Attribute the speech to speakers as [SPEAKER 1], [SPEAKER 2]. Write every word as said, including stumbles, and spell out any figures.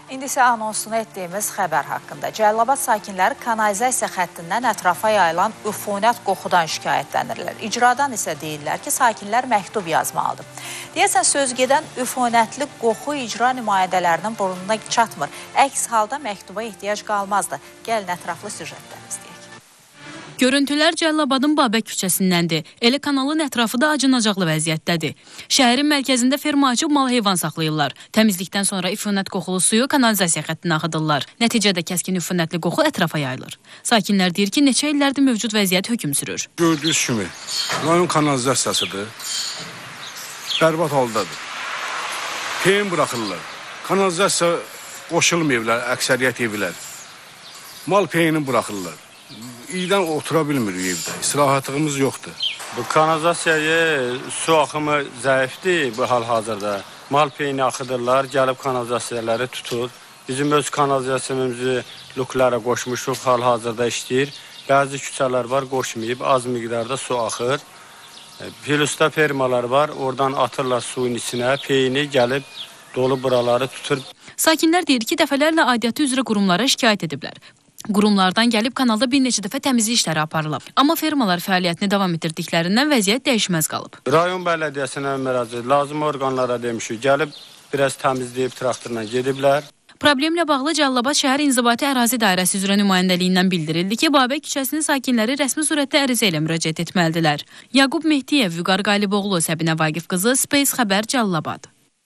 [SPEAKER 1] İndi isə anonsunu etdiyimiz xəbər haqqında. Cəlilabad sakinləri kanalizasiya xəttindən ətrafa yayılan üfunət qoxudan şikayətlənirlər. İcradan isə deyirlər ki, sakinlər məktub yazmalıdır. Deyəsən, söz gedən üfunətli qoxu icra nümayəndələrinin burnuna çatmır. Əks halda məktuba ehtiyac qalmazdı. Gəlin ətraflı süjetdən izləyək.
[SPEAKER 2] Görüntülər Cəlilabadın Babək küçəsindəndir. Elə kanalın ətrafı da acınacaqlı vəziyyətdədir. Şəhərin mərkəzində ferma açıb mal-heyvan saxlayırlar. Təmizlikdən sonra üfunət qoxulu suyu kanalizasiya xəttinə axıdırlar. Nəticədə kəskin üfunətli qoxu ətrafa yayılır. Sakinlər deyir ki, neçə illərdir mövcud vəziyyət hökm sürür.
[SPEAKER 3] Gördüyünüz kimi, rayon kanalizasiyasıdır. Bərbad haldadır. Peyin buraxırlar. Kanalizasiya qoşulmayıblar, əksəriyyət evlər. Mal peyini buraxırlar. İyidən otura bilmirik evdə. İstirahətimiz yoxdur.
[SPEAKER 4] Bu kanalizasiyaya su axımı zəifdir bu hal-hazırda. Mal peyini axıdırlar, gəlib kanalizasiyaları tutur. Bizim öz kanalizasiyamızı luklara qoşmuşuq, hal-hazırda işləyir. Bəzi küçələr var, qoşmayıb, az miqdarda su axır. Pilusda fermalar var, oradan atırlar suyun içinə, peyini gəlib dolu buraları tutur.
[SPEAKER 2] Sakinlər deyir ki, dəfələrlə aidiyyatı üzrə qurumlara şikayət ediblər. Qurumlardan gəlib kanalda bir neçə dəfə təmizlik işləri aparılıb. Amma fermalar fəaliyyətini davam etdirdiklərindən vəziyyət dəyişməz qalıb.
[SPEAKER 4] Rayon bələdiyyəsinə müraciət, lazım orqanlara demişik, gəlib biraz təmizləyib traktorla gediblər.
[SPEAKER 2] Problemlə bağlı Cəlilabad şəhər İnzibati Ərazi Dairəsi üzrə nümayəndəliyindən bildirildi ki, Babək küçəsinin sakinləri rəsmi surətdə ərizə ilə müraciət etməlidirlər. Yaqub Mehdiyev, Vüqar Qaliboğlu, Səbinə Vaqif qızı, Space xəbər Cəlilabad.